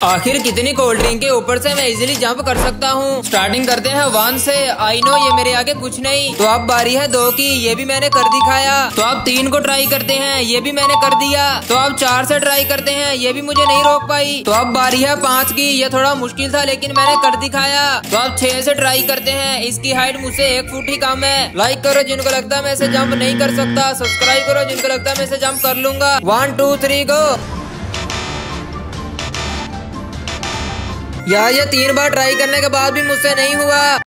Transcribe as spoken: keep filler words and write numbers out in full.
आखिर कितनी cold drink के ऊपर से मैं इजीली जंप कर सकता हूँ। स्टार्टिंग करते हैं वन से। आई नो ये मेरे आगे कुछ नहीं। तो अब बारी है दो की, ये भी मैंने कर दिखाया। तो अब तीन को ट्राई करते हैं, ये भी मैंने कर दिया। तो अब चार से ट्राई करते हैं, ये भी मुझे नहीं रोक पाई। तो अब बारी है पाँच की, ये थोड़ा मुश्किल था लेकिन मैंने कर दिखाया। तो अब छह से ट्राई करते हैं, इसकी हाइट मुझसे एक फुट ही कम है। लाइक करो जिनको लगता है मैं इसे जंप नहीं कर सकता, सब्सक्राइब करो जिनको लगता है मैं इसे जंप कर लूंगा। One two three go. यार ये तीन बार ट्राई करने के बाद भी मुझसे नहीं हुआ।